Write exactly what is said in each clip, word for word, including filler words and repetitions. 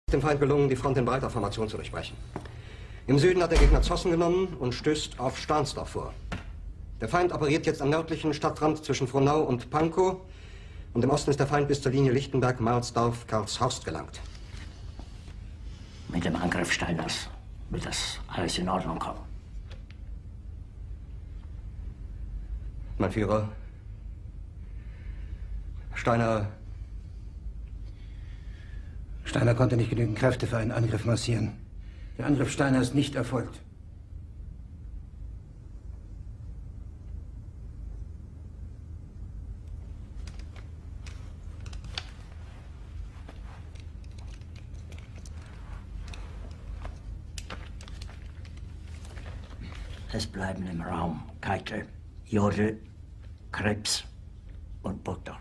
Dem Feind gelungen, die Front in breiter Formation zu durchbrechen. Im Süden hat der Gegner Zossen genommen und stößt auf Stahnsdorf vor. Der Feind operiert jetzt am nördlichen Stadtrand zwischen Frohnau und Pankow und im Osten ist der Feind bis zur Linie Lichtenberg-Marsdorf-Karlshorst gelangt. Mit dem Angriff Steiners wird das alles in Ordnung kommen. Mein Führer, Steiner... Steiner konnte nicht genügend Kräfte für einen Angriff massieren. Der Angriff Steiner ist nicht erfolgt. Es bleiben im Raum Keitel, Jodl, Krebs und Burgdorf.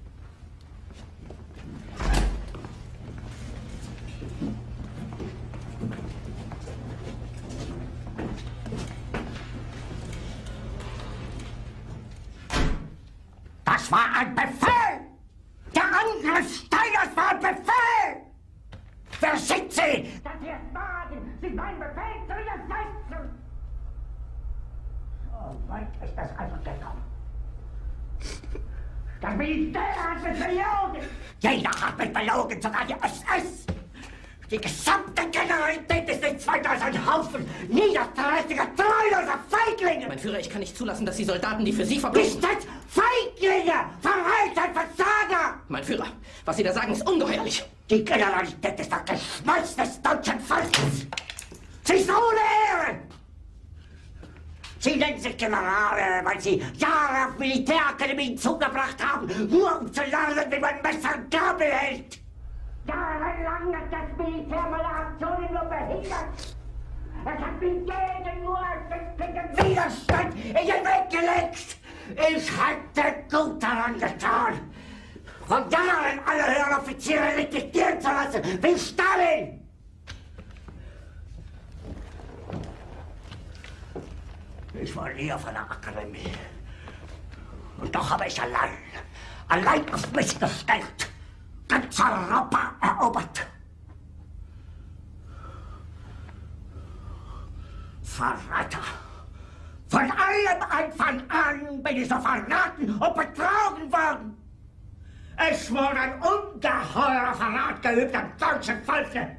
Das war ein Befehl! Der Angriff Steiners war ein Befehl! Wer schickt Sie? Dass Sie es wagen, Sie meinen Befehl zu widersetzen! So weit ist das also gekommen. Das Militär hat mich belogen! Jeder hat mich belogen, sogar die S S! Die gesamte Generalität ist nichts weiter als ein Haufen niederträchtiger, treuloser Feiglinge! Mein Führer, ich kann nicht zulassen, dass die Soldaten, die für Sie verbringen... Nicht Feiglinge! Verreiter, Versager! Mein Führer, was Sie da sagen, ist ungeheuerlich. Die Generalität ist das Geschmolz des deutschen Volkes! Sie ist ohne Ehre! Sie nennen sich Generale, weil Sie Jahre auf Militärakademien zugebracht haben, nur um zu lernen, wie man Messer und Gabel hält! Jahrelang hat das Militär meine Aktionen nur behindert. Es hat mir jeden nur ersichtlichen Widerstand in den Weg gelegt. Ich hätte gut daran getan, von Jahren alle höheren Offiziere liquidieren zu lassen, wie Stalin. Ich war nie auf einer Akademie. Und doch habe ich allein, allein auf mich gestellt, ganz Europa erobert. Verräter! Von allem Anfang an bin ich so verraten und betrogen worden. Es wurde ein ungeheurer Verrat geübt am deutschen Volke.